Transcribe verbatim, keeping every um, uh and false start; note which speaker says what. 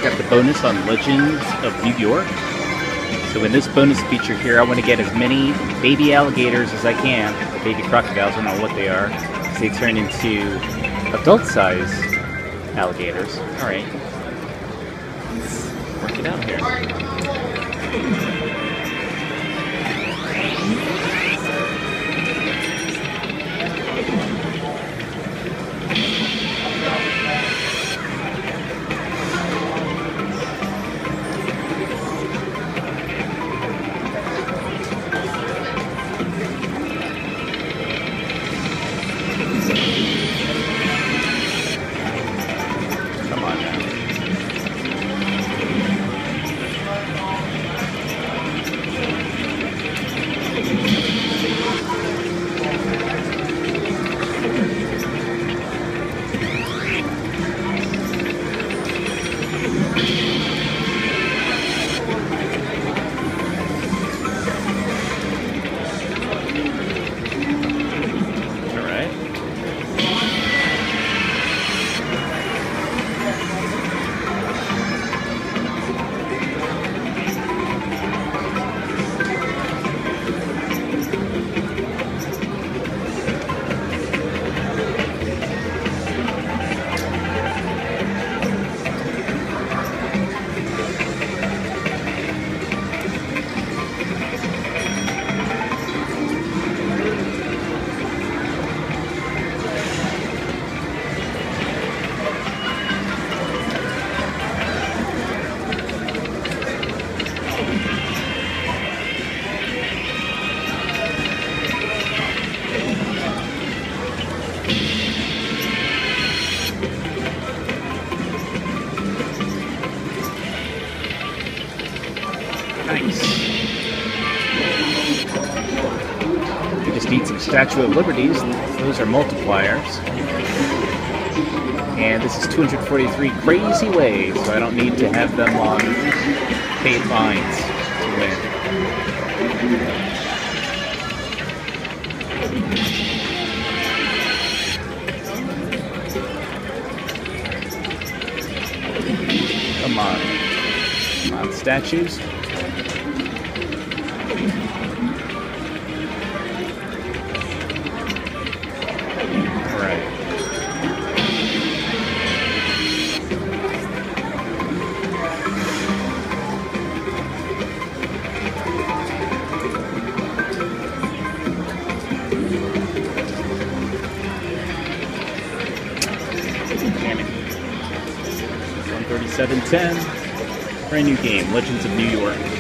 Speaker 1: got the bonus on Legends of New York. So in this bonus feature here, I want to get as many baby alligators as I can, or baby crocodiles, I don't know what they are, because they turn into adult-size alligators. All right, let's work it out here. Statue of Liberties, those are multipliers. And this is two hundred forty-three crazy ways, so I don't need to have them on paid lines to win. Come on. Come on, statues. seven ten, brand new game, Legends of New York.